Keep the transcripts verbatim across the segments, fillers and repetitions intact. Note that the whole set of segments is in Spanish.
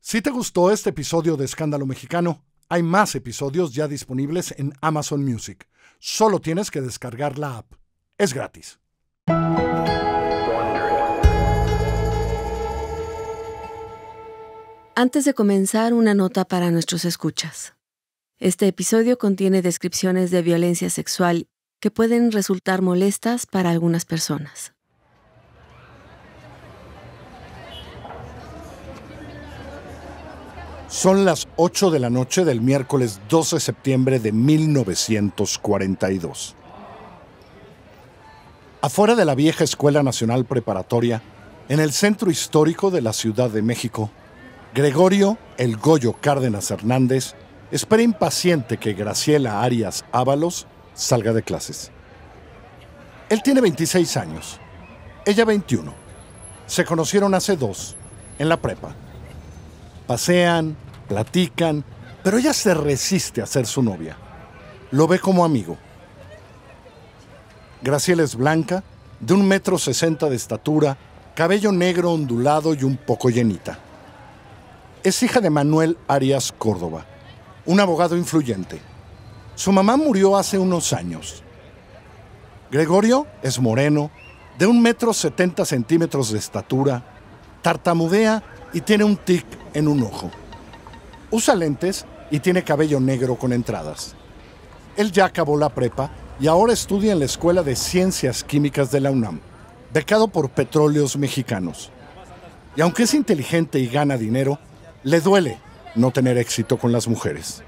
Si te gustó este episodio de Escándalo Mexicano, hay más episodios ya disponibles en Amazon Music. Solo tienes que descargar la app. Es gratis. Antes de comenzar, una nota para nuestros escuchas. Este episodio contiene descripciones de violencia sexual que pueden resultar molestas para algunas personas. Son las ocho de la noche del miércoles doce de septiembre de mil novecientos cuarenta y dos. Afuera de la vieja Escuela Nacional Preparatoria, en el centro histórico de la Ciudad de México, Gregorio El Goyo Cárdenas Hernández espera impaciente que Graciela Arias Ábalos salga de clases. Él tiene veintiséis años, ella veintiuno. Se conocieron hace dos, en la prepa. Pasean, platican, pero ella se resiste a ser su novia. Lo ve como amigo. Graciela es blanca, de un metro sesenta de estatura, cabello negro ondulado y un poco llenita. Es hija de Manuel Arias Córdoba, un abogado influyente. Su mamá murió hace unos años. Gregorio es moreno, de un metro setenta centímetros de estatura, tartamudea y tiene un tic en un ojo. Usa lentes y tiene cabello negro con entradas. Él ya acabó la prepa y ahora estudia en la Escuela de Ciencias Químicas de la UNAM, becado por Petróleos Mexicanos. Y aunque es inteligente y gana dinero, le duele no tener éxito con las mujeres.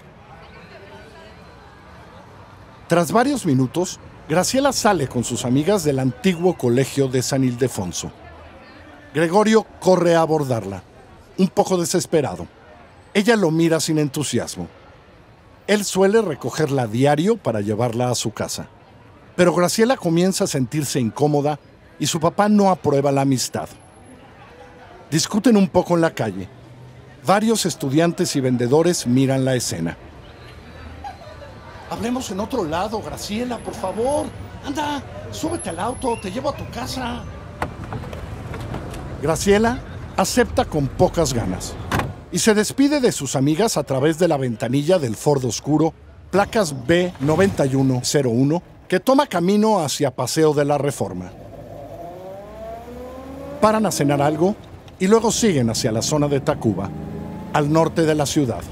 Tras varios minutos, Graciela sale con sus amigas del antiguo colegio de San Ildefonso. Gregorio corre a abordarla, un poco desesperado. Ella lo mira sin entusiasmo. Él suele recogerla a diario para llevarla a su casa. Pero Graciela comienza a sentirse incómoda y su papá no aprueba la amistad. Discuten un poco en la calle. Varios estudiantes y vendedores miran la escena. Hablemos en otro lado, Graciela, por favor. Anda, súbete al auto, te llevo a tu casa. Graciela acepta con pocas ganas y se despide de sus amigas a través de la ventanilla del Ford oscuro, placas B noventa y uno cero uno, que toma camino hacia Paseo de la Reforma. Paran a cenar algo y luego siguen hacia la zona de Tacuba, al norte de la ciudad.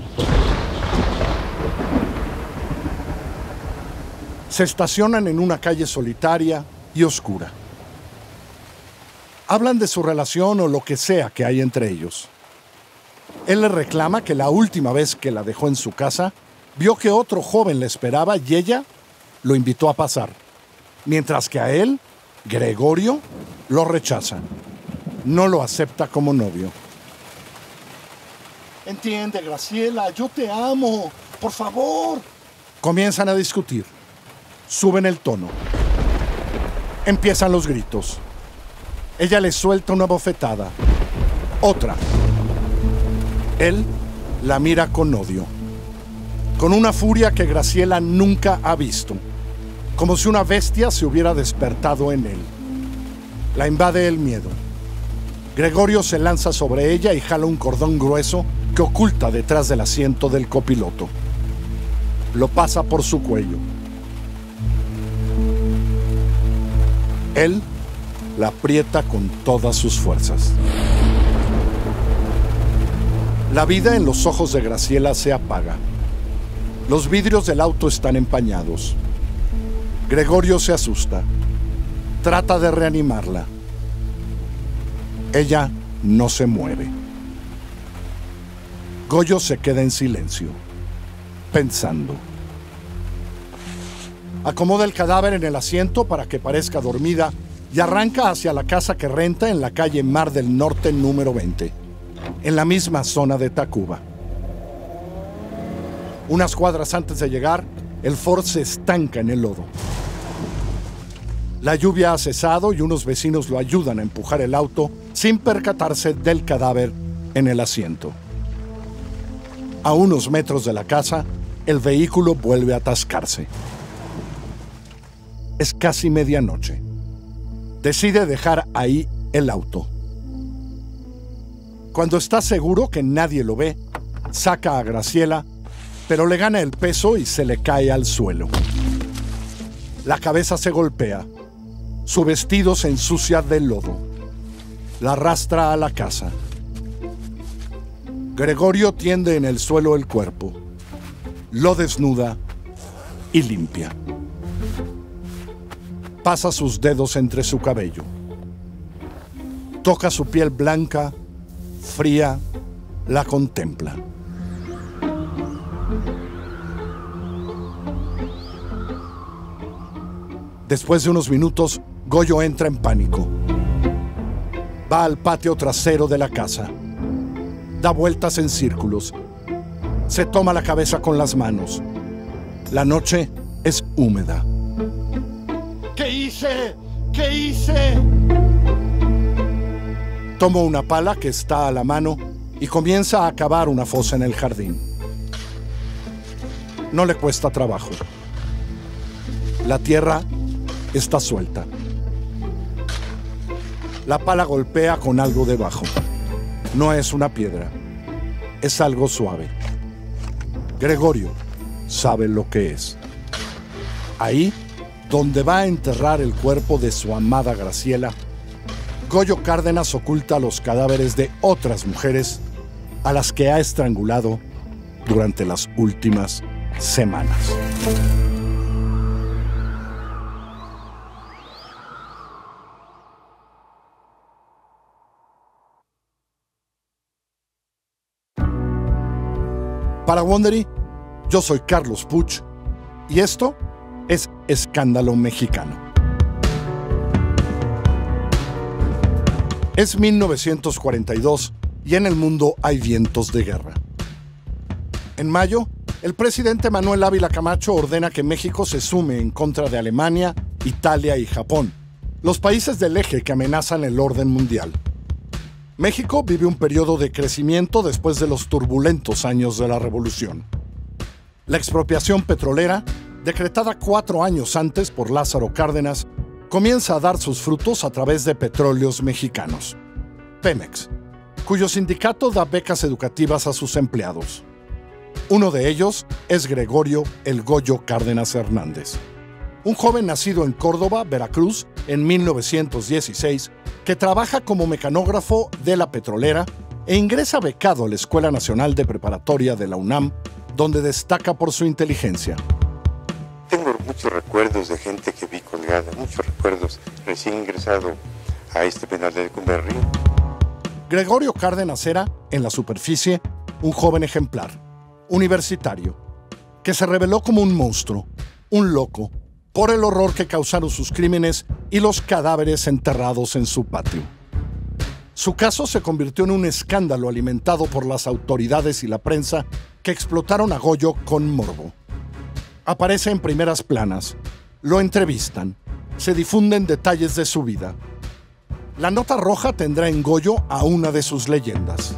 Se estacionan en una calle solitaria y oscura. Hablan de su relación o lo que sea que hay entre ellos. Él le reclama que la última vez que la dejó en su casa, vio que otro joven le esperaba y ella lo invitó a pasar. Mientras que a él, Gregorio, lo rechaza. No lo acepta como novio. Entiende, Graciela, yo te amo. Por favor. Comienzan a discutir. Suben el tono. Empiezan los gritos. Ella le suelta una bofetada. Otra. Él la mira con odio. Con una furia que Graciela nunca ha visto. Como si una bestia se hubiera despertado en él. La invade el miedo. Gregorio se lanza sobre ella y jala un cordón grueso que oculta detrás del asiento del copiloto. Lo pasa por su cuello. Él la aprieta con todas sus fuerzas. La vida en los ojos de Graciela se apaga. Los vidrios del auto están empañados. Gregorio se asusta. Trata de reanimarla. Ella no se mueve. Goyo se queda en silencio, pensando. Acomoda el cadáver en el asiento para que parezca dormida y arranca hacia la casa que renta en la calle Mar del Norte número veinte, en la misma zona de Tacuba. Unas cuadras antes de llegar, el Ford se estanca en el lodo. La lluvia ha cesado y unos vecinos lo ayudan a empujar el auto sin percatarse del cadáver en el asiento. A unos metros de la casa, el vehículo vuelve a atascarse. Es casi medianoche. Decide dejar ahí el auto. Cuando está seguro que nadie lo ve, saca a Graciela, pero le gana el peso y se le cae al suelo. La cabeza se golpea, su vestido se ensucia de lodo. La arrastra a la casa. Gregorio tiende en el suelo el cuerpo, lo desnuda y limpia. Pasa sus dedos entre su cabello. Toca su piel blanca, fría, la contempla. Después de unos minutos, Goyo entra en pánico. Va al patio trasero de la casa. Da vueltas en círculos. Se toma la cabeza con las manos. La noche es húmeda. ¿Qué hice? ¿Qué hice? Toma una pala que está a la mano y comienza a cavar una fosa en el jardín. No le cuesta trabajo. La tierra está suelta. La pala golpea con algo debajo. No es una piedra, es algo suave. Gregorio sabe lo que es. Ahí, donde va a enterrar el cuerpo de su amada Graciela, Goyo Cárdenas oculta los cadáveres de otras mujeres a las que ha estrangulado durante las últimas semanas. Para Wondery, yo soy Carlos Puch y esto es Escándalo Mexicano. Es mil novecientos cuarenta y dos y en el mundo hay vientos de guerra. En mayo, el presidente Manuel Ávila Camacho ordena que México se sume en contra de Alemania, Italia y Japón, los países del eje que amenazan el orden mundial. México vive un periodo de crecimiento después de los turbulentos años de la Revolución. La expropiación petrolera, decretada cuatro años antes por Lázaro Cárdenas, comienza a dar sus frutos a través de Petróleos Mexicanos, Pemex, cuyo sindicato da becas educativas a sus empleados. Uno de ellos es Gregorio El Goyo Cárdenas Hernández, un joven nacido en Córdoba, Veracruz, en mil novecientos dieciséis, que trabaja como mecanógrafo de la petrolera e ingresa becado a la Escuela Nacional de Preparatoria de la UNAM, donde destaca por su inteligencia. Tengo muchos recuerdos de gente que vi colgada, muchos recuerdos recién ingresado a este penal de Lecumberri. Gregorio Cárdenas era, en la superficie, un joven ejemplar, universitario, que se reveló como un monstruo, un loco, por el horror que causaron sus crímenes y los cadáveres enterrados en su patio. Su caso se convirtió en un escándalo alimentado por las autoridades y la prensa que explotaron a Goyo con morbo. Aparece en primeras planas, lo entrevistan, se difunden detalles de su vida. La nota roja tendrá en Goyo a una de sus leyendas.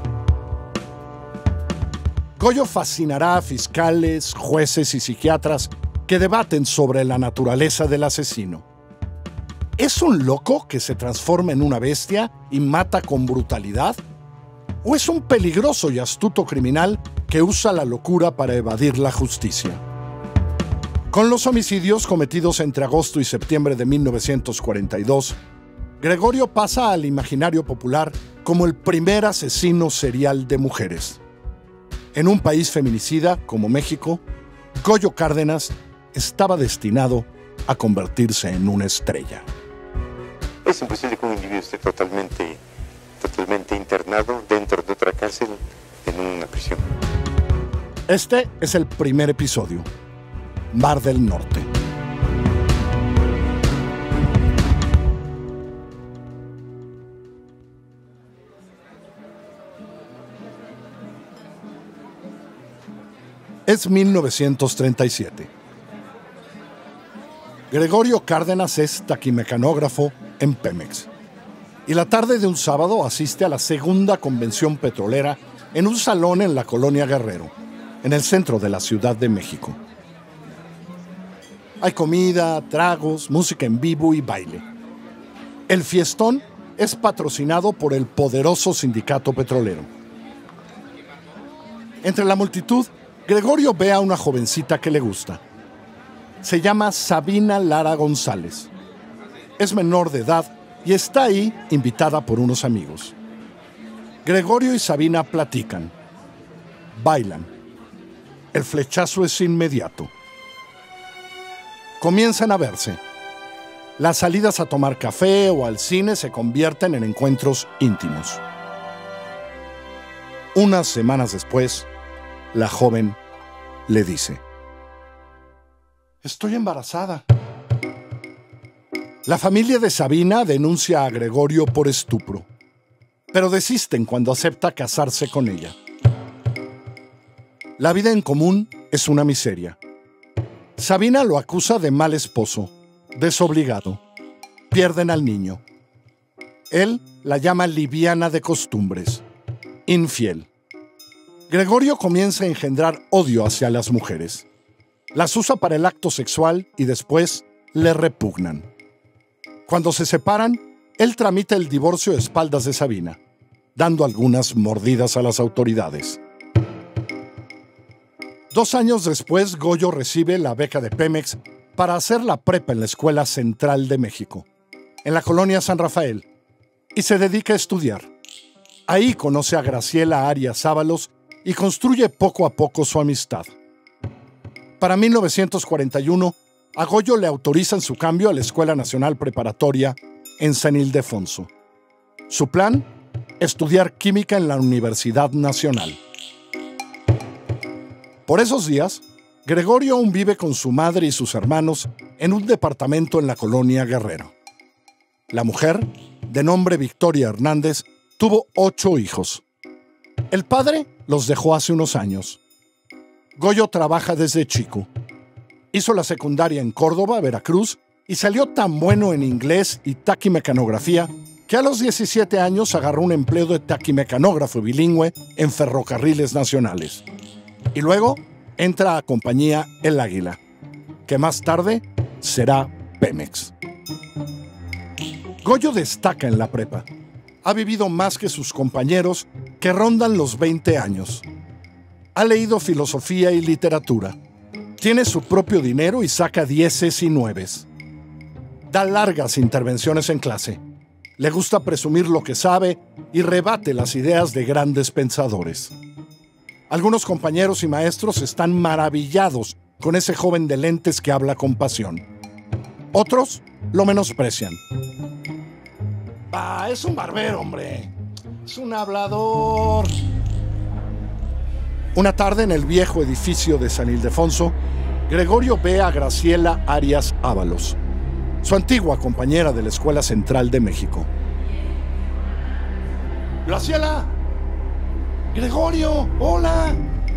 Goyo fascinará a fiscales, jueces y psiquiatras que debaten sobre la naturaleza del asesino. ¿Es un loco que se transforma en una bestia y mata con brutalidad? ¿O es un peligroso y astuto criminal que usa la locura para evadir la justicia? Con los homicidios cometidos entre agosto y septiembre de mil novecientos cuarenta y dos, Gregorio pasa al imaginario popular como el primer asesino serial de mujeres. En un país feminicida como México, Goyo Cárdenas estaba destinado a convertirse en una estrella. Es imposible que un individuo esté totalmente, totalmente internado dentro de otra cárcel en una prisión. Este es el primer episodio, Mar del Norte. Es mil novecientos treinta y siete. Gregorio Cárdenas es taquimecanógrafo en Pemex. Y la tarde de un sábado asiste a la segunda convención petrolera en un salón en la colonia Guerrero, en el centro de la Ciudad de México. Hay comida, tragos, música en vivo y baile. El fiestón es patrocinado por el poderoso sindicato petrolero. Entre la multitud, Gregorio ve a una jovencita que le gusta. Se llama Sabina Lara González. Es menor de edad y está ahí invitada por unos amigos. Gregorio y Sabina platican. Bailan. El flechazo es inmediato. Comienzan a verse. Las salidas a tomar café o al cine se convierten en encuentros íntimos. Unas semanas después, la joven le dice: estoy embarazada. La familia de Sabina denuncia a Gregorio por estupro, pero desisten cuando acepta casarse con ella. La vida en común es una miseria. Sabina lo acusa de mal esposo, desobligado. Pierden al niño. Él la llama liviana de costumbres, infiel. Gregorio comienza a engendrar odio hacia las mujeres. Las usa para el acto sexual y después le repugnan. Cuando se separan, él tramita el divorcio a espaldas de Sabina, dando algunas mordidas a las autoridades. Dos años después, Goyo recibe la beca de Pemex para hacer la prepa en la Escuela Central de México, en la colonia San Rafael, y se dedica a estudiar. Ahí conoce a Graciela Arias Ábalos y construye poco a poco su amistad. Para mil novecientos cuarenta y uno, a Goyo le autorizan su cambio a la Escuela Nacional Preparatoria en San Ildefonso. Su plan: estudiar química en la Universidad Nacional. Por esos días, Gregorio aún vive con su madre y sus hermanos en un departamento en la colonia Guerrero. La mujer, de nombre Victoria Hernández, tuvo ocho hijos. El padre los dejó hace unos años. Goyo trabaja desde chico. Hizo la secundaria en Córdoba, Veracruz, y salió tan bueno en inglés y taquimecanografía que a los diecisiete años agarró un empleo de taquimecanógrafo bilingüe en Ferrocarriles Nacionales. Y luego entra a compañía El Águila, que más tarde será Pemex. Goyo destaca en la prepa. Ha vivido más que sus compañeros, que rondan los veinte años. Ha leído filosofía y literatura. Tiene su propio dinero y saca dieces y nueves. Da largas intervenciones en clase. Le gusta presumir lo que sabe y rebate las ideas de grandes pensadores. Algunos compañeros y maestros están maravillados con ese joven de lentes que habla con pasión. Otros lo menosprecian. Ah, es un barbero, hombre. Es un hablador. Una tarde en el viejo edificio de San Ildefonso, Gregorio ve a Graciela Arias Ábalos, su antigua compañera de la Escuela Central de México. ¡Graciela! ¡Gregorio! ¡Hola!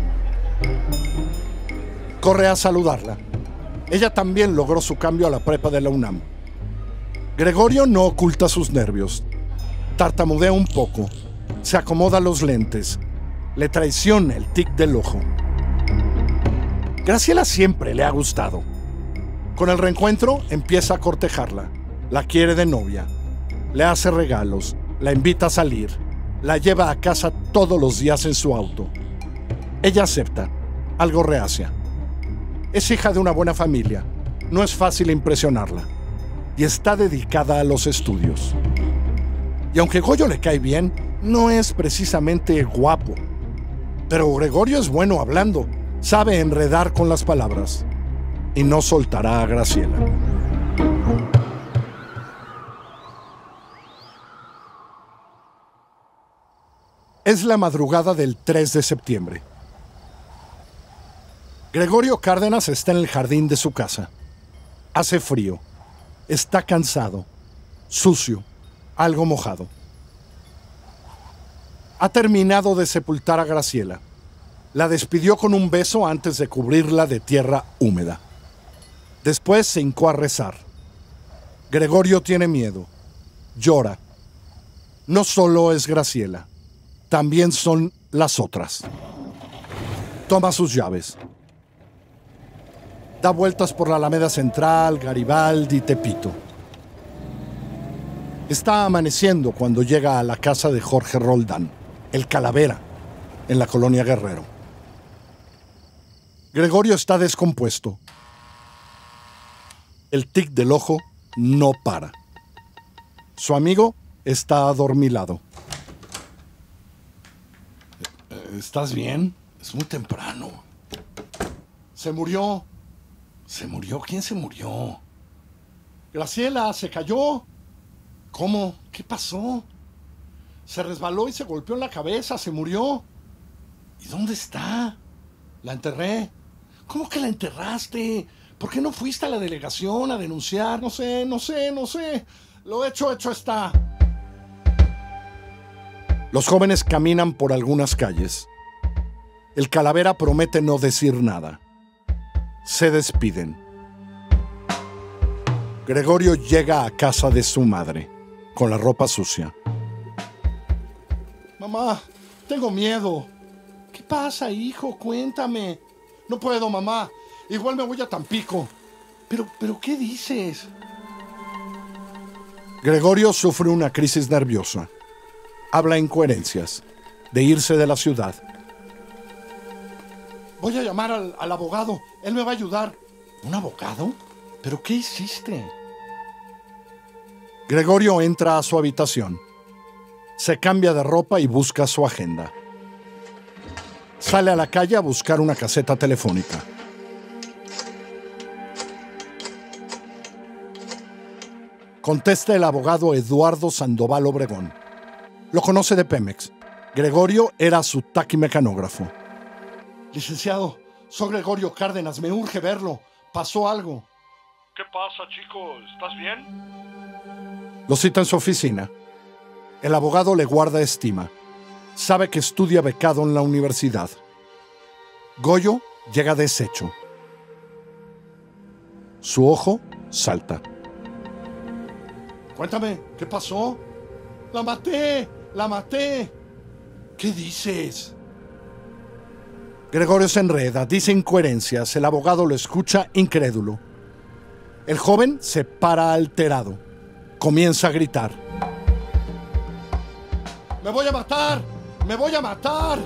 Corre a saludarla. Ella también logró su cambio a la prepa de la UNAM. Gregorio no oculta sus nervios. Tartamudea un poco. Se acomoda los lentes. Le traiciona el tic del ojo. Graciela siempre le ha gustado. Con el reencuentro empieza a cortejarla. La quiere de novia. Le hace regalos. La invita a salir. La lleva a casa todos los días en su auto. Ella acepta, algo reacia. Es hija de una buena familia. No es fácil impresionarla. Y está dedicada a los estudios. Y aunque Goyo le cae bien, no es precisamente guapo. Pero Gregorio es bueno hablando. Sabe enredar con las palabras. Y no soltará a Graciela. Es la madrugada del tres de septiembre. Gregorio Cárdenas está en el jardín de su casa. Hace frío. Está cansado, sucio, algo mojado. Ha terminado de sepultar a Graciela. La despidió con un beso antes de cubrirla de tierra húmeda. Después se hincó a rezar. Gregorio tiene miedo. Llora. No solo es Graciela. También son las otras. Toma sus llaves. Da vueltas por la Alameda Central, Garibaldi, Tepito. Está amaneciendo cuando llega a la casa de Jorge Roldán, el Calavera, en la colonia Guerrero. Gregorio está descompuesto. El tic del ojo no para. Su amigo está adormilado. ¿Estás bien? Es muy temprano. Se murió. ¿Se murió? ¿Quién se murió? Graciela, se cayó. ¿Cómo? ¿Qué pasó? Se resbaló y se golpeó en la cabeza, se murió. ¿Y dónde está? La enterré. ¿Cómo que la enterraste? ¿Por qué no fuiste a la delegación a denunciar? No sé, no sé, no sé. Lo hecho, hecho está. Los jóvenes caminan por algunas calles. El calavera promete no decir nada. Se despiden. Gregorio llega a casa de su madre, con la ropa sucia. Mamá, tengo miedo. ¿Qué pasa, hijo? Cuéntame. No puedo, mamá. Igual me voy a Tampico. Pero, pero, ¿qué dices? Gregorio sufre una crisis nerviosa. Habla incoherencias. De irse de la ciudad. Voy a llamar al, al abogado. Él me va a ayudar. ¿Un abogado? ¿Pero qué hiciste? Gregorio entra a su habitación. Se cambia de ropa y busca su agenda. Sale a la calle a buscar una caseta telefónica. Contesta el abogado Eduardo Sandoval Obregón. Lo conoce de Pemex. Gregorio era su taquimecanógrafo. Licenciado, soy Gregorio Cárdenas. Me urge verlo. Pasó algo. ¿Qué pasa, chico? ¿Estás bien? Lo cita en su oficina. El abogado le guarda estima. Sabe que estudia becado en la universidad. Goyo llega deshecho. Su ojo salta. Cuéntame, ¿qué pasó? ¡La maté! ¡La maté! ¿Qué dices? Gregorio se enreda, dice incoherencias. El abogado lo escucha incrédulo. El joven se para alterado. Comienza a gritar. ¡Me voy a matar! ¡Me voy a matar!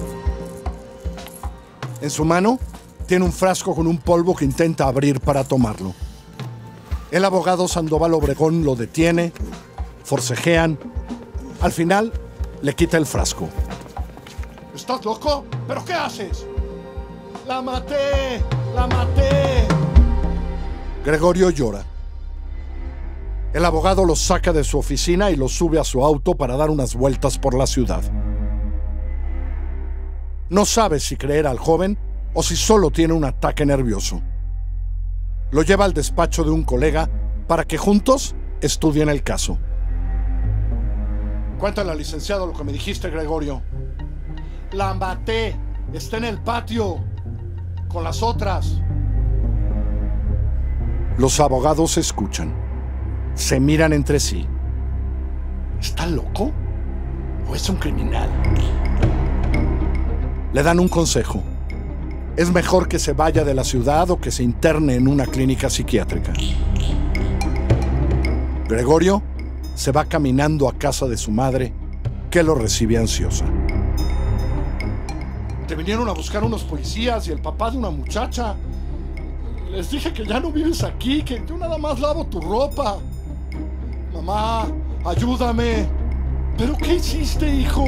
En su mano tiene un frasco con un polvo que intenta abrir para tomarlo. El abogado Sandoval Obregón lo detiene, forcejean. Al final le quita el frasco. ¿Estás loco? ¿Pero qué haces? ¡La maté! ¡La maté! Gregorio llora. El abogado lo saca de su oficina y lo sube a su auto para dar unas vueltas por la ciudad. No sabe si creer al joven o si solo tiene un ataque nervioso. Lo lleva al despacho de un colega para que juntos estudien el caso. Cuéntale al licenciado lo que me dijiste, Gregorio. La maté. Está en el patio. Con las otras. Los abogados escuchan. Se miran entre sí. ¿Está loco? ¿O es un criminal? Le dan un consejo. Es mejor que se vaya de la ciudad o que se interne en una clínica psiquiátrica. Gregorio se va caminando a casa de su madre, que lo recibe ansiosa. Te vinieron a buscar unos policías y el papá de una muchacha. Les dije que ya no vives aquí, que yo nada más lavo tu ropa. Mamá, ayúdame. ¿Pero qué hiciste, hijo?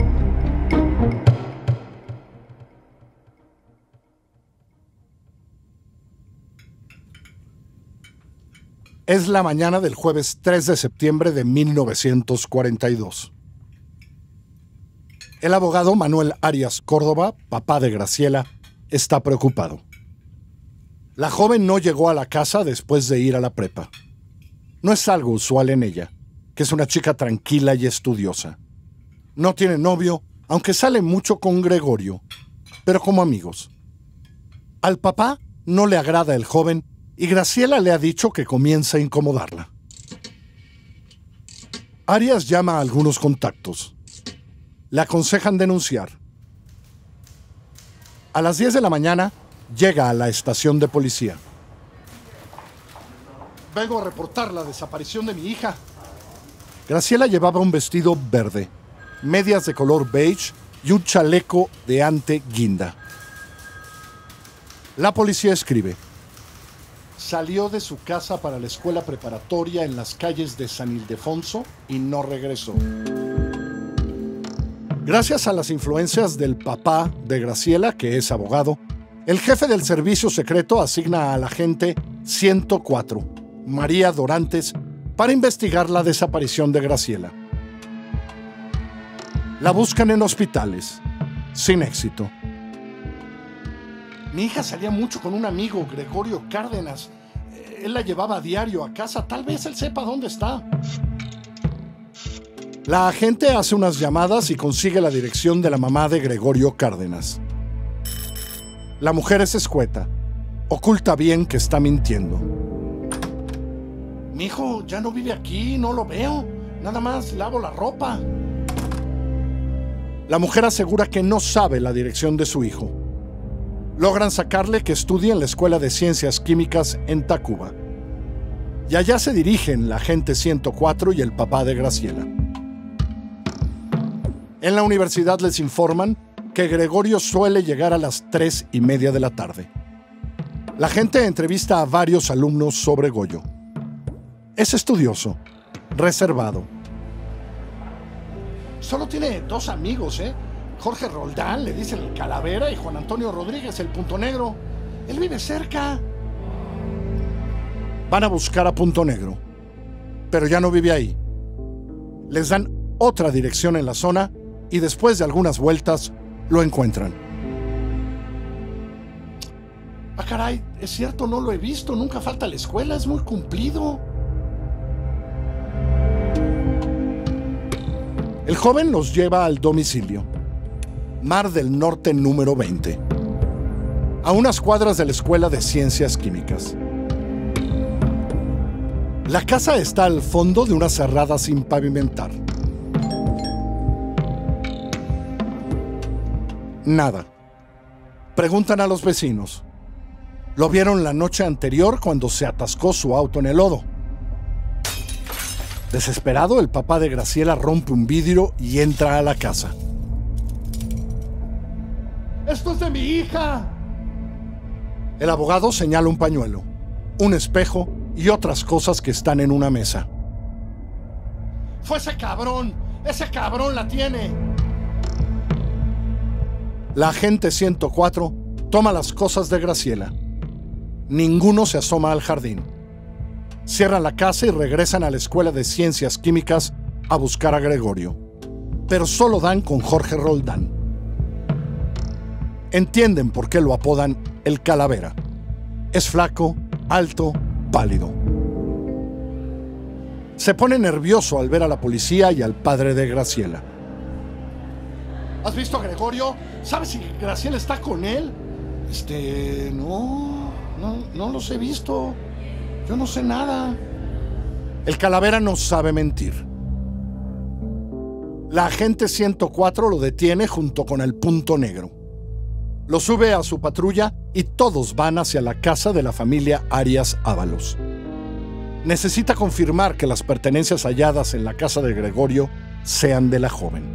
Es la mañana del jueves tres de septiembre de mil novecientos cuarenta y dos. El abogado Manuel Arias Córdoba, papá de Graciela, está preocupado. La joven no llegó a la casa después de ir a la prepa. No es algo usual en ella, que es una chica tranquila y estudiosa. No tiene novio, aunque sale mucho con Gregorio, pero como amigos. Al papá no le agrada el joven y Graciela le ha dicho que comienza a incomodarla. Arias llama a algunos contactos. Le aconsejan denunciar. A las diez de la mañana llega a la estación de policía. Vengo a reportar la desaparición de mi hija. Graciela llevaba un vestido verde, medias de color beige y un chaleco de ante guinda. La policía escribe: salió de su casa para la escuela preparatoria en las calles de San Ildefonso y no regresó. Gracias a las influencias del papá de Graciela, que es abogado, el jefe del servicio secreto asigna a la agente ciento cuatro, María Dorantes, para investigar la desaparición de Graciela. La buscan en hospitales, sin éxito. Mi hija salía mucho con un amigo, Gregorio Cárdenas. Él la llevaba a diario a casa. Tal vez él sepa dónde está. La agente hace unas llamadas y consigue la dirección de la mamá de Gregorio Cárdenas. La mujer es escueta. Oculta bien que está mintiendo. Mi hijo ya no vive aquí, no lo veo. Nada más lavo la ropa. La mujer asegura que no sabe la dirección de su hijo. Logran sacarle que estudie en la Escuela de Ciencias Químicas en Tacuba. Y allá se dirigen la agente ciento cuatro y el papá de Graciela. En la universidad les informan que Gregorio suele llegar a las tres y media de la tarde. La agente entrevista a varios alumnos sobre Goyo. Es estudioso, reservado. Solo tiene dos amigos, ¿eh? Jorge Roldán, le dicen el Calavera, y Juan Antonio Rodríguez, el Punto Negro. Él vive cerca. Van a buscar a Punto Negro, pero ya no vive ahí. Les dan otra dirección en la zona y después de algunas vueltas lo encuentran. Ah, caray, es cierto, no lo he visto, nunca falta a la escuela, es muy cumplido. El joven los lleva al domicilio. Mar del Norte número veinte. A unas cuadras de la Escuela de Ciencias Químicas. La casa está al fondo de una cerrada sin pavimentar. Nada. Preguntan a los vecinos. Lo vieron la noche anterior cuando se atascó su auto en el lodo. Desesperado, el papá de Graciela rompe un vidrio y entra a la casa. ¡Esto es de mi hija! El abogado señala un pañuelo, un espejo y otras cosas que están en una mesa. ¡Fue ese cabrón! ¡Ese cabrón la tiene! La agente ciento cuatro toma las cosas de Graciela. Ninguno se asoma al jardín. Cierran la casa y regresan a la Escuela de Ciencias Químicas a buscar a Gregorio. Pero solo dan con Jorge Roldán. Entienden por qué lo apodan el Calavera. Es flaco, alto, pálido. Se pone nervioso al ver a la policía y al padre de Graciela. ¿Has visto a Gregorio? ¿Sabes si Graciela está con él? Este... No... No, no los he visto. Yo no sé nada. El Calavera no sabe mentir. La agente ciento cuatro lo detiene junto con el Punto Negro. Lo sube a su patrulla y todos van hacia la casa de la familia Arias Ábalos. Necesita confirmar que las pertenencias halladas en la casa de Gregorio sean de la joven.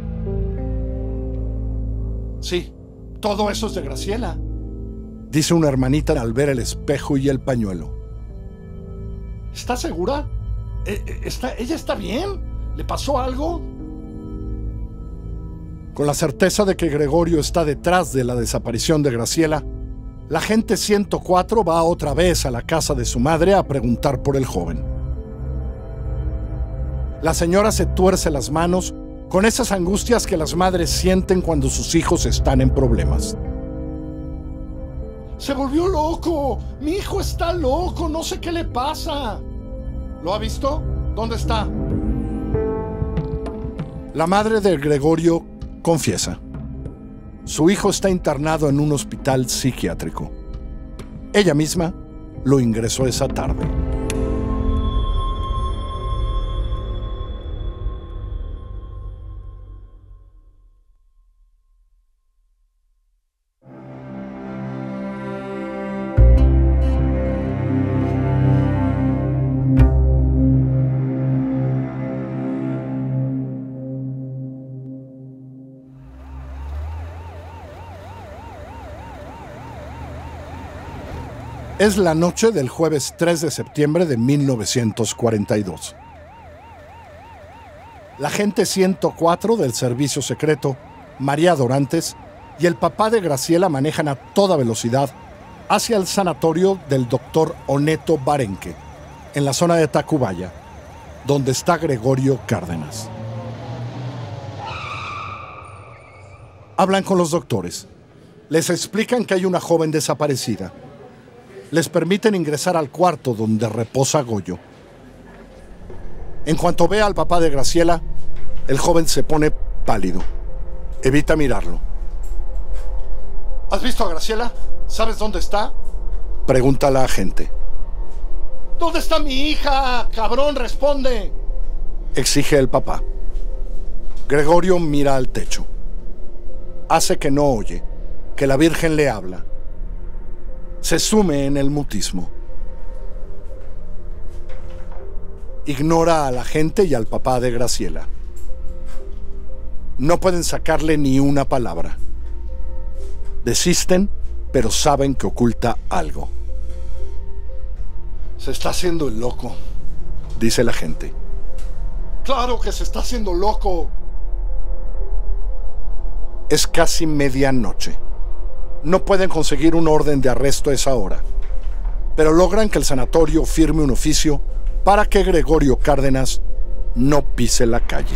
Sí, todo eso es de Graciela, dice una hermanita al ver el espejo y el pañuelo. ¿Está segura? ¿Está, ¿Ella está bien? ¿Le pasó algo? Con la certeza de que Gregorio está detrás de la desaparición de Graciela, la agente ciento cuatro va otra vez a la casa de su madre a preguntar por el joven. La señora se tuerce las manos con esas angustias que las madres sienten cuando sus hijos están en problemas. ¡Se volvió loco! ¡Mi hijo está loco! ¡No sé qué le pasa! ¿Lo ha visto? ¿Dónde está? La madre de Gregorio confiesa. Su hijo está internado en un hospital psiquiátrico. Ella misma lo ingresó esa tarde. Es la noche del jueves tres de septiembre de mil novecientos cuarenta y dos. La agente ciento cuatro del servicio secreto, María Dorantes, y el papá de Graciela manejan a toda velocidad hacia el sanatorio del doctor Oneto Barenque, en la zona de Tacubaya, donde está Gregorio Cárdenas. Hablan con los doctores. Les explican que hay una joven desaparecida. Les permiten ingresar al cuarto donde reposa Goyo. En cuanto ve al papá de Graciela, el joven se pone pálido. Evita mirarlo. ¿Has visto a Graciela? ¿Sabes dónde está? Pregunta la agente. ¿Dónde está mi hija? ¡Cabrón, responde!, exige el papá. Gregorio mira al techo. Hace que no oye, que la Virgen le habla. Se sume en el mutismo. Ignora a la gente y al papá de Graciela. No pueden sacarle ni una palabra. Desisten, pero saben que oculta algo. Se está haciendo el loco, dice la gente. ¡Claro que se está haciendo loco! Es casi medianoche. No pueden conseguir un orden de arresto a esa hora, pero logran que el sanatorio firme un oficio para que Gregorio Cárdenas no pise la calle.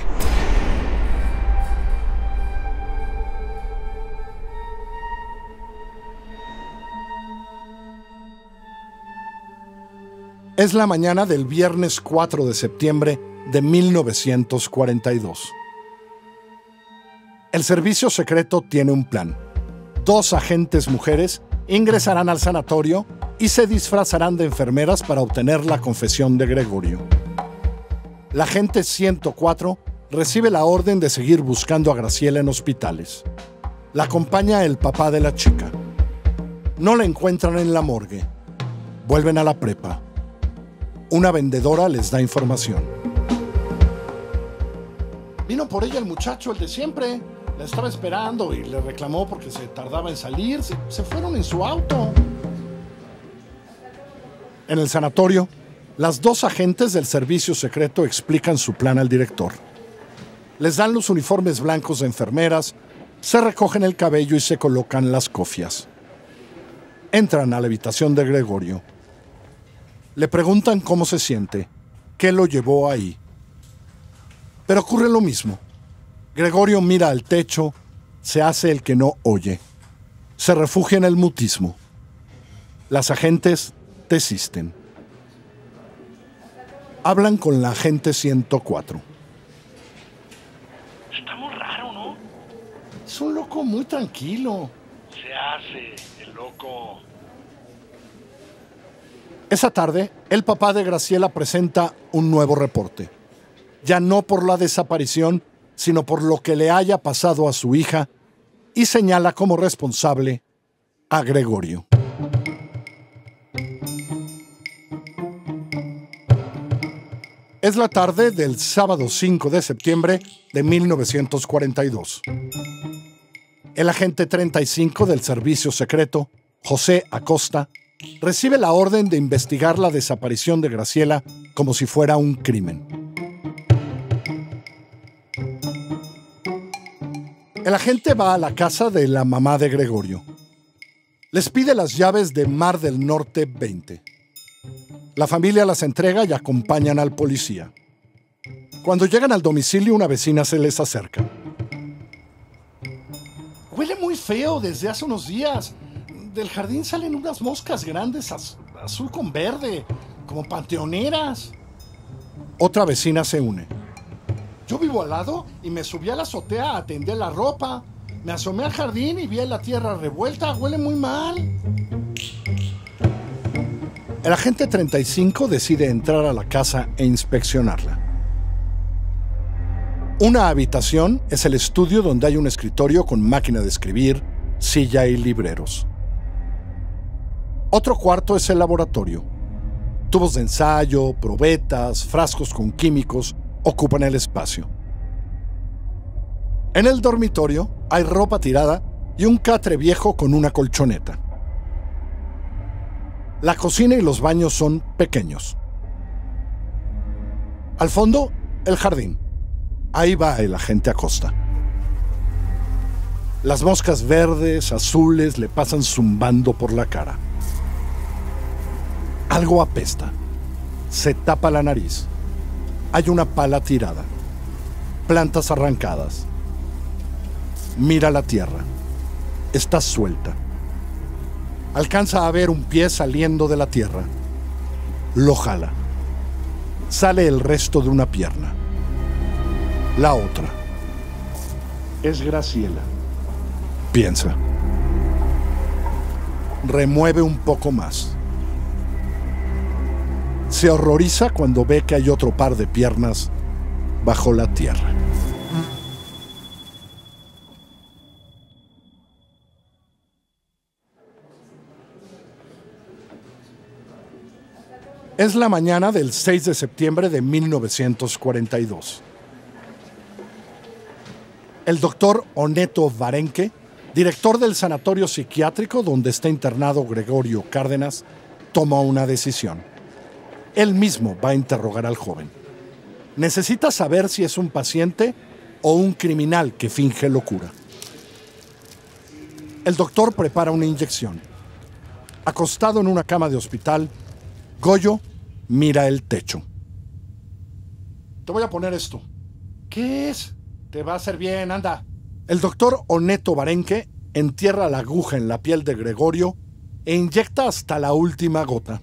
Es la mañana del viernes cuatro de septiembre de mil novecientos cuarenta y dos. El servicio secreto tiene un plan. Dos agentes mujeres ingresarán al sanatorio y se disfrazarán de enfermeras para obtener la confesión de Gregorio. La agente ciento cuatro recibe la orden de seguir buscando a Graciela en hospitales. La acompaña el papá de la chica. No la encuentran en la morgue. Vuelven a la prepa. Una vendedora les da información. Vino por ella el muchacho, el de siempre. La estaba esperando y le reclamó porque se tardaba en salir. Se, se fueron en su auto. En el sanatorio, las dos agentes del servicio secreto explican su plan al director. Les dan los uniformes blancos de enfermeras, se recogen el cabello y se colocan las cofias. Entran a la habitación de Gregorio. Le preguntan cómo se siente, qué lo llevó ahí. Pero ocurre lo mismo. Gregorio mira al techo, se hace el que no oye. Se refugia en el mutismo. Las agentes desisten. Hablan con la agente ciento cuatro. Está muy raro, ¿no? Es un loco muy tranquilo. Se hace el loco. Esa tarde, el papá de Graciela presenta un nuevo reporte. Ya no por la desaparición, sino por lo que le haya pasado a su hija, y señala como responsable a Gregorio. Es la tarde del sábado cinco de septiembre de mil novecientos cuarenta y dos. El agente treinta y cinco del servicio secreto, José Acosta, recibe la orden de investigar la desaparición de Graciela como si fuera un crimen. El agente va a la casa de la mamá de Gregorio. Les pide las llaves de Mar del Norte veinte. La familia las entrega y acompañan al policía. Cuando llegan al domicilio, una vecina se les acerca. Huele muy feo desde hace unos días. Del jardín salen unas moscas grandes az- azul con verde, como panteoneras. Otra vecina se une. Yo vivo al lado y me subí a la azotea a atender la ropa. Me asomé al jardín y vi la tierra revuelta. Huele muy mal. El agente treinta y cinco decide entrar a la casa e inspeccionarla. Una habitación es el estudio donde hay un escritorio con máquina de escribir, silla y libreros. Otro cuarto es el laboratorio. Tubos de ensayo, probetas, frascos con químicos ocupan el espacio. En el dormitorio hay ropa tirada y un catre viejo con una colchoneta. La cocina y los baños son pequeños. Al fondo, el jardín. Ahí va el agente Acosta. Las moscas verdes, azules, le pasan zumbando por la cara. Algo apesta. Se tapa la nariz. Hay una pala tirada. Plantas arrancadas. Mira la tierra. Está suelta. Alcanza a ver un pie saliendo de la tierra. Lo jala. Sale el resto de una pierna. La otra. Es Graciela. Piensa. Remueve un poco más. Se horroriza cuando ve que hay otro par de piernas bajo la tierra. Es la mañana del seis de septiembre de mil novecientos cuarenta y dos. El doctor Oneto Barenque, director del sanatorio psiquiátrico donde está internado Gregorio Cárdenas, toma una decisión. Él mismo va a interrogar al joven. Necesita saber si es un paciente o un criminal que finge locura. El doctor prepara una inyección. Acostado en una cama de hospital, Goyo mira el techo. Te voy a poner esto. ¿Qué es? Te va a hacer bien, anda. El doctor Oneto Barenque entierra la aguja en la piel de Gregorio e inyecta hasta la última gota.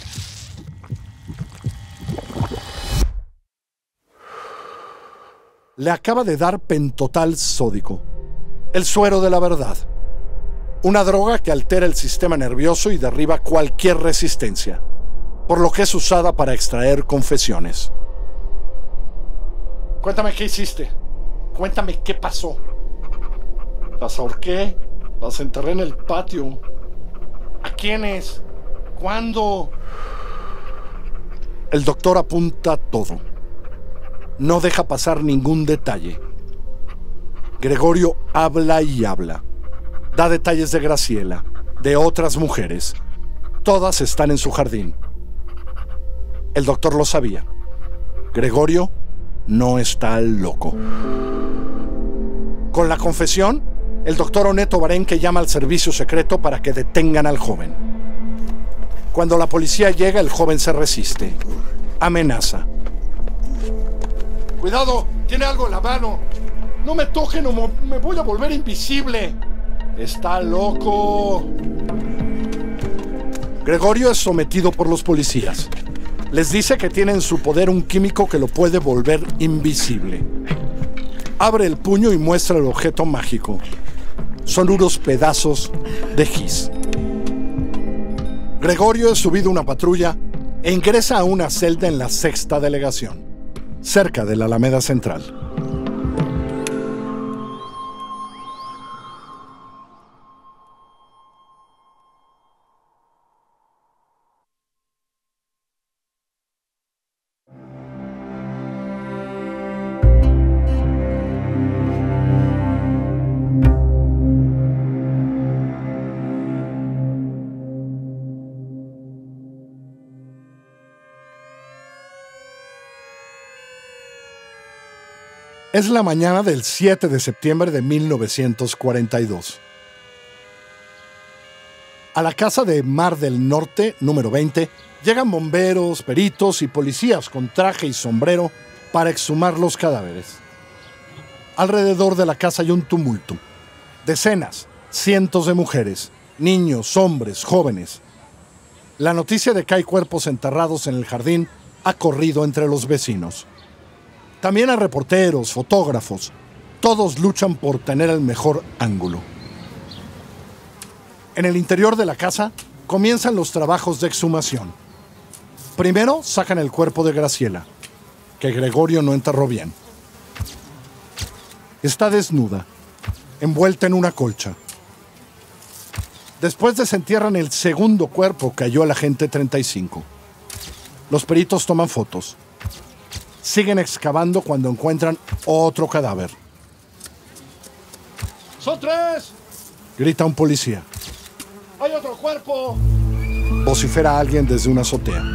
Le acaba de dar pentotal sódico, el suero de la verdad. Una droga que altera el sistema nervioso y derriba cualquier resistencia, por lo que es usada para extraer confesiones. Cuéntame qué hiciste. Cuéntame qué pasó. Las ahorqué, las enterré en el patio. ¿A quiénes? ¿Cuándo? El doctor apunta todo. No deja pasar ningún detalle. Gregorio habla y habla. Da detalles de Graciela, de otras mujeres. Todas están en su jardín. El doctor lo sabía. Gregorio no está loco. Con la confesión, el doctor Oneto Barenque llama al servicio secreto para que detengan al joven. Cuando la policía llega, el joven se resiste. Amenaza. ¡Cuidado! ¡Tiene algo en la mano! ¡No me toquen o me voy a volver invisible! ¡Está loco! Gregorio es sometido por los policías. Les dice que tiene en su poder un químico que lo puede volver invisible. Abre el puño y muestra el objeto mágico. Son unos pedazos de gis. Gregorio es subido a una patrulla e ingresa a una celda en la sexta delegación, cerca de la Alameda Central. Es la mañana del siete de septiembre de mil novecientos cuarenta y dos. A la casa de Mar del Norte, número veinte, llegan bomberos, peritos y policías con traje y sombrero para exhumar los cadáveres. Alrededor de la casa hay un tumulto. Decenas, cientos de mujeres, niños, hombres, jóvenes. La noticia de que hay cuerpos enterrados en el jardín ha corrido entre los vecinos. También hay reporteros, fotógrafos. Todos luchan por tener el mejor ángulo. En el interior de la casa comienzan los trabajos de exhumación. Primero sacan el cuerpo de Graciela, que Gregorio no enterró bien. Está desnuda, envuelta en una colcha. Después desentierran el segundo cuerpo que halló el agente treinta y cinco. Los peritos toman fotos. Siguen excavando cuando encuentran otro cadáver. ¡Son tres!, grita un policía. ¡Hay otro cuerpo! vocifera alguien desde una azotea.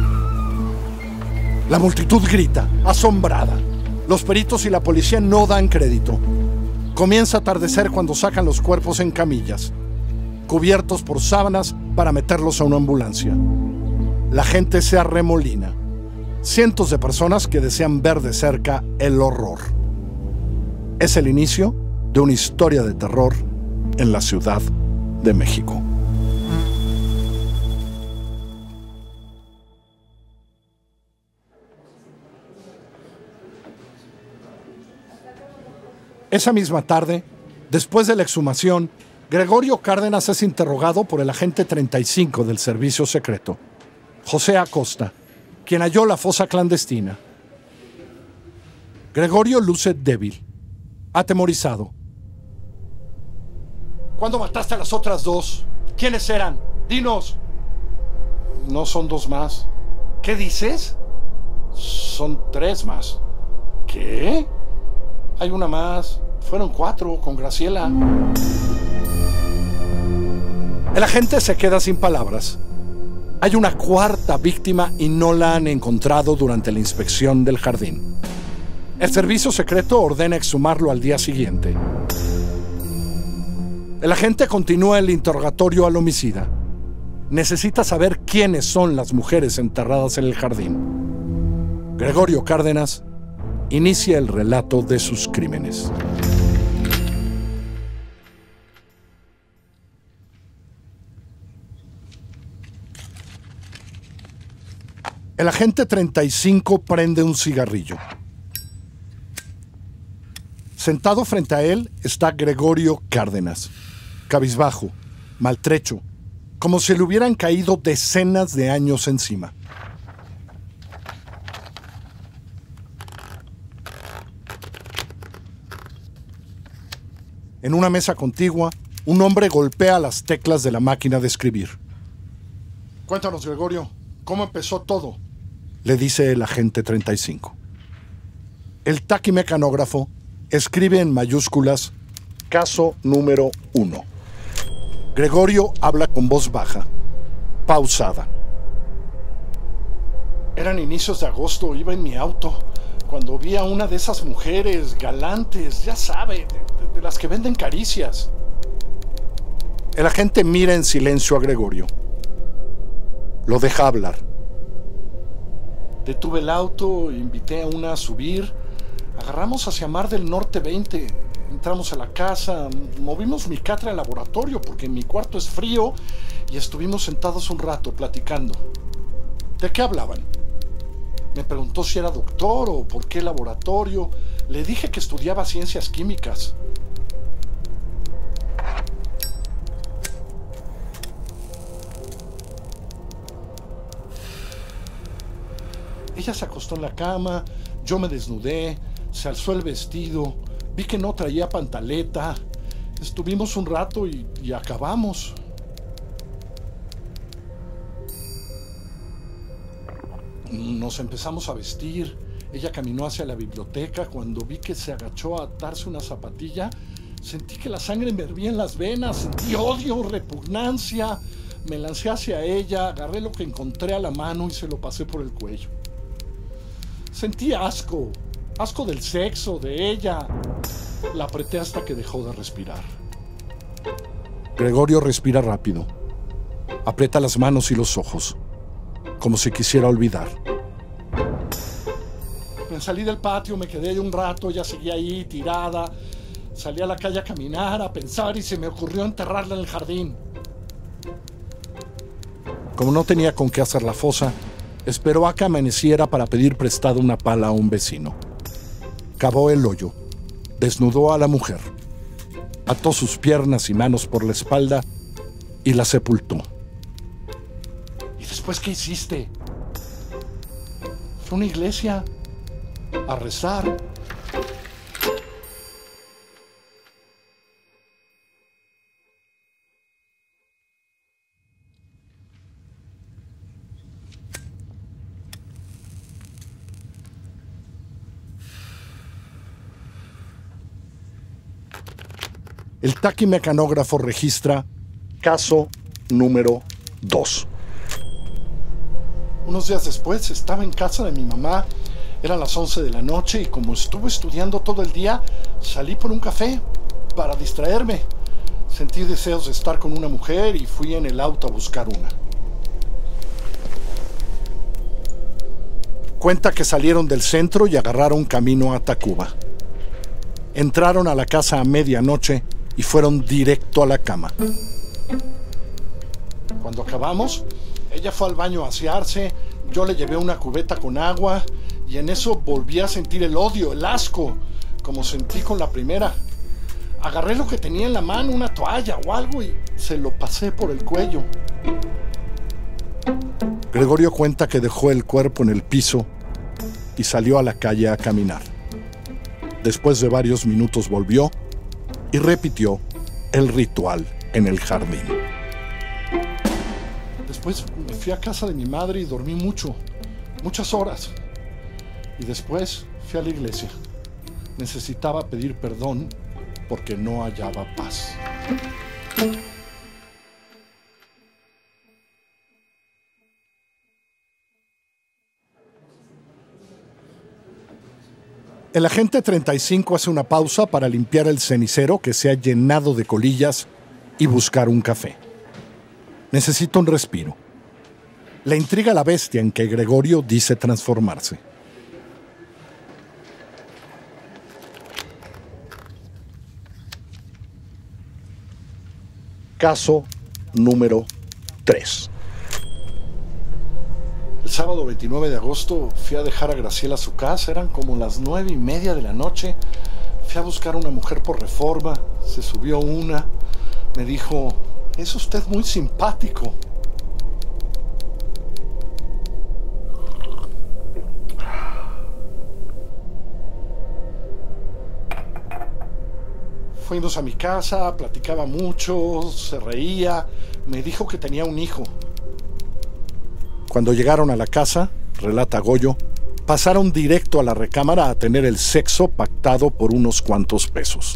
La multitud grita, asombrada. Los peritos y la policía no dan crédito. Comienza a atardecer cuando sacan los cuerpos en camillas, cubiertos por sábanas para meterlos a una ambulancia. La gente se arremolina. Cientos de personas que desean ver de cerca el horror. Es el inicio de una historia de terror en la Ciudad de México. Esa misma tarde, después de la exhumación, Gregorio Cárdenas es interrogado por el agente treinta y cinco del Servicio Secreto, José Acosta, quien halló la fosa clandestina. Gregorio luce débil, atemorizado. ¿Cuándo mataste a las otras dos? ¿Quiénes eran? Dinos. No son dos más. ¿Qué dices? Son tres más. ¿Qué? Hay una más. Fueron cuatro con Graciela. El agente se queda sin palabras. Hay una cuarta víctima y no la han encontrado durante la inspección del jardín. El servicio secreto ordena exhumarlo al día siguiente. El agente continúa el interrogatorio al homicida. Necesita saber quiénes son las mujeres enterradas en el jardín. Gregorio Cárdenas inicia el relato de sus crímenes. El agente treinta y cinco prende un cigarrillo. Sentado frente a él está Gregorio Cárdenas, cabizbajo, maltrecho, como si le hubieran caído decenas de años encima. En una mesa contigua, un hombre golpea las teclas de la máquina de escribir. Cuéntanos, Gregorio, ¿cómo empezó todo?, le dice el agente treinta y cinco. El taquimecanógrafo escribe en mayúsculas caso número uno. Gregorio habla con voz baja, pausada. Eran inicios de agosto, iba en mi auto, cuando vi a una de esas mujeres galantes, ya sabe, de, de, de las que venden caricias. El agente mira en silencio a Gregorio. Lo deja hablar. Detuve el auto, invité a una a subir, agarramos hacia Mar del Norte veinte, entramos a la casa, movimos mi catre al laboratorio porque mi cuarto es frío y estuvimos sentados un rato platicando. ¿De qué hablaban? Me preguntó si era doctor o por qué laboratorio. Le dije que estudiaba ciencias químicas. Ella se acostó en la cama, yo me desnudé, se alzó el vestido, vi que no traía pantaleta. Estuvimos un rato y, y acabamos. Nos empezamos a vestir. Ella caminó hacia la biblioteca. Cuando vi que se agachó a darse una zapatilla, sentí que la sangre me hervía en las venas. Sentí odio, repugnancia. Me lancé hacia ella, agarré lo que encontré a la mano y se lo pasé por el cuello. Sentí asco, asco del sexo, de ella. La apreté hasta que dejó de respirar. Gregorio respira rápido. Aprieta las manos y los ojos, como si quisiera olvidar. Me salí del patio, me quedé un rato, ella seguía ahí, tirada. Salí a la calle a caminar, a pensar y se me ocurrió enterrarla en el jardín. Como no tenía con qué hacer la fosa, esperó a que amaneciera para pedir prestado una pala a un vecino. Cavó el hoyo, desnudó a la mujer, ató sus piernas y manos por la espalda y la sepultó. ¿Y después qué hiciste? Fue a una iglesia a rezar. El taquimecanógrafo registra caso número dos. Unos días después estaba en casa de mi mamá. Eran las once de la noche y como estuve estudiando todo el día, salí por un café para distraerme. Sentí deseos de estar con una mujer y fui en el auto a buscar una. Cuenta que salieron del centro y agarraron camino a Tacuba. Entraron a la casa a medianoche y fueron directo a la cama. Cuando acabamos, ella fue al baño a asearse, yo le llevé una cubeta con agua y en eso volví a sentir el odio, el asco, como sentí con la primera. Agarré lo que tenía en la mano, una toalla o algo, y se lo pasé por el cuello. Gregorio cuenta que dejó el cuerpo en el piso y salió a la calle a caminar. Después de varios minutos volvió y repitió el ritual en el jardín. Después me fui a casa de mi madre y dormí mucho, muchas horas. Y después fui a la iglesia. Necesitaba pedir perdón porque no hallaba paz. El agente treinta y cinco hace una pausa para limpiar el cenicero que se ha llenado de colillas y buscar un café. Necesita un respiro. Le intriga la bestia en que Gregorio dice transformarse. Caso número tres. El sábado veintinueve de agosto fui a dejar a Graciela a su casa. Eran como las nueve y media de la noche. Fui a buscar a una mujer por Reforma. Se subió una. Me dijo, es usted muy simpático. Fuimos a mi casa, platicaba mucho, se reía. Me dijo que tenía un hijo. Cuando llegaron a la casa, relata Goyo, pasaron directo a la recámara a tener el sexo pactado por unos cuantos pesos.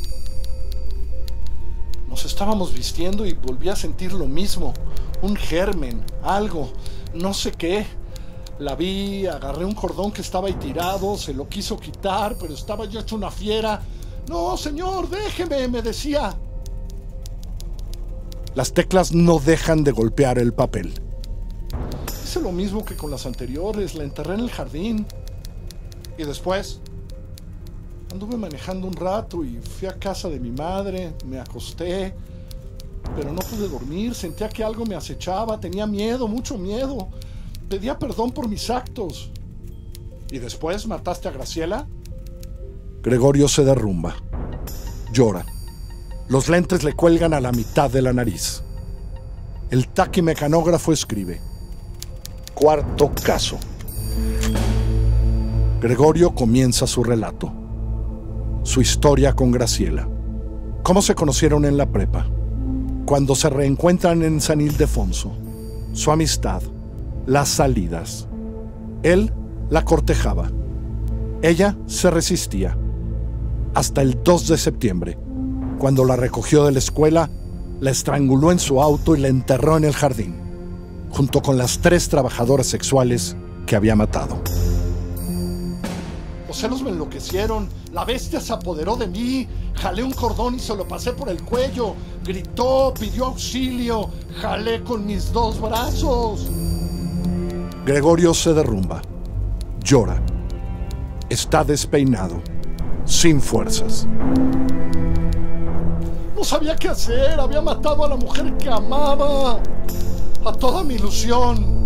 Nos estábamos vistiendo y volví a sentir lo mismo, un germen, algo, no sé qué. La vi, agarré un cordón que estaba ahí tirado, se lo quiso quitar, pero estaba yo hecho una fiera. No, señor, déjeme, me decía. Las teclas no dejan de golpear el papel. Hice lo mismo que con las anteriores, la enterré en el jardín. Y después anduve manejando un rato y fui a casa de mi madre, me acosté, pero no pude dormir, sentía que algo me acechaba, tenía miedo, mucho miedo. Pedía perdón por mis actos. ¿Y después mataste a Graciela? Gregorio se derrumba. Llora. Los lentes le cuelgan a la mitad de la nariz. El taquimecanógrafo escribe: cuarto caso. Gregorio comienza su relato. Su historia con Graciela. Cómo se conocieron en la prepa. Cuando se reencuentran en San Ildefonso. Su amistad. Las salidas. Él la cortejaba. Ella se resistía. Hasta el dos de septiembre, cuando la recogió de la escuela, la estranguló en su auto y la enterró en el jardín, junto con las tres trabajadoras sexuales que había matado. Los celos me enloquecieron, la bestia se apoderó de mí, jalé un cordón y se lo pasé por el cuello, gritó, pidió auxilio, jalé con mis dos brazos. Gregorio se derrumba, llora, está despeinado, sin fuerzas. No sabía qué hacer, había matado a la mujer que amaba, a toda mi ilusión.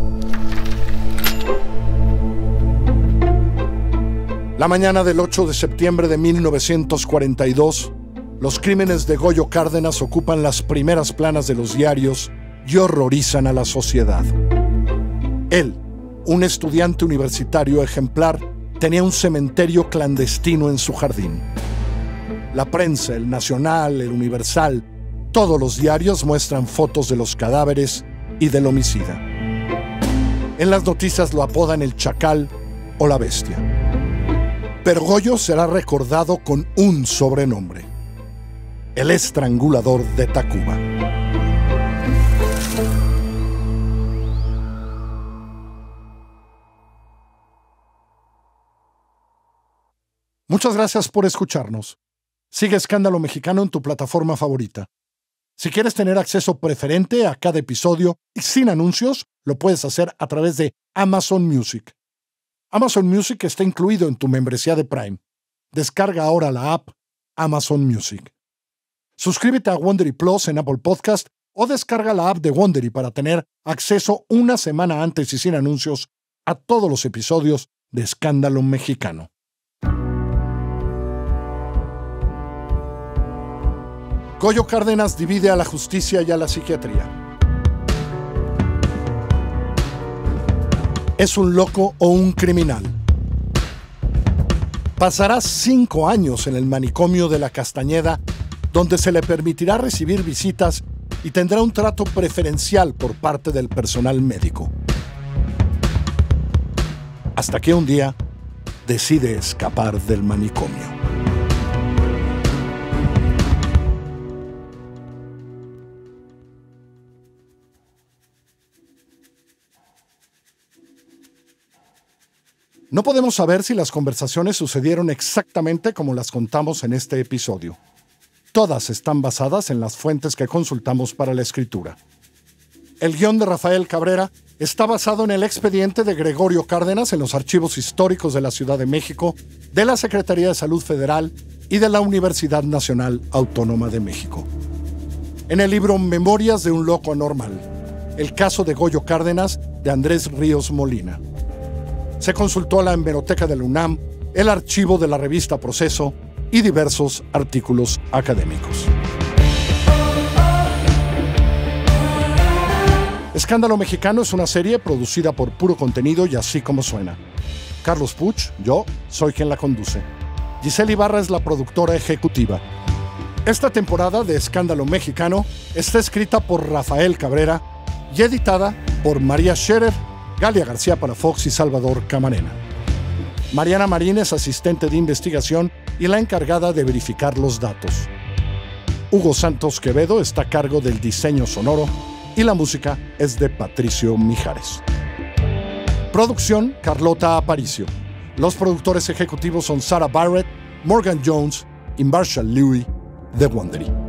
La mañana del ocho de septiembre de mil novecientos cuarenta y dos, los crímenes de Goyo Cárdenas ocupan las primeras planas de los diarios y horrorizan a la sociedad. Él, un estudiante universitario ejemplar, tenía un cementerio clandestino en su jardín. La prensa, el Nacional, el Universal, todos los diarios muestran fotos de los cadáveres y del homicida. En las noticias lo apodan el Chacal o la Bestia. Pero Goyo será recordado con un sobrenombre: el estrangulador de Tacuba. Muchas gracias por escucharnos. Sigue Escándalo Mexicano en tu plataforma favorita. Si quieres tener acceso preferente a cada episodio y sin anuncios, lo puedes hacer a través de Amazon Music. Amazon Music está incluido en tu membresía de Prime. Descarga ahora la app Amazon Music. Suscríbete a Wondery Plus en Apple Podcast o descarga la app de Wondery para tener acceso una semana antes y sin anuncios a todos los episodios de Escándalo Mexicano. Goyo Cárdenas divide a la justicia y a la psiquiatría. ¿Es un loco o un criminal? Pasará cinco años en el manicomio de la Castañeda, donde se le permitirá recibir visitas y tendrá un trato preferencial por parte del personal médico. Hasta que un día decide escapar del manicomio. No podemos saber si las conversaciones sucedieron exactamente como las contamos en este episodio. Todas están basadas en las fuentes que consultamos para la escritura. El guión de Rafael Cabrera está basado en el expediente de Gregorio Cárdenas en los archivos históricos de la Ciudad de México, de la Secretaría de Salud Federal y de la Universidad Nacional Autónoma de México. En el libro Memorias de un loco anormal, el caso de Goyo Cárdenas de Andrés Ríos Molina. Se consultó a la hemeroteca de la UNAM, el archivo de la revista Proceso y diversos artículos académicos. Escándalo Mexicano es una serie producida por Puro Contenido y Así Como Suena. Carlos Puch, yo, soy quien la conduce. Giselle Ibarra es la productora ejecutiva. Esta temporada de Escándalo Mexicano está escrita por Rafael Cabrera y editada por María Scherer, Galia García para Fox y Salvador Camarena. Mariana Marín es asistente de investigación y la encargada de verificar los datos. Hugo Santos Quevedo está a cargo del diseño sonoro y la música es de Patricio Mijares. Producción, Carlota Aparicio. Los productores ejecutivos son Sarah Barrett, Morgan Jones y Marshall Lewy de Wondery.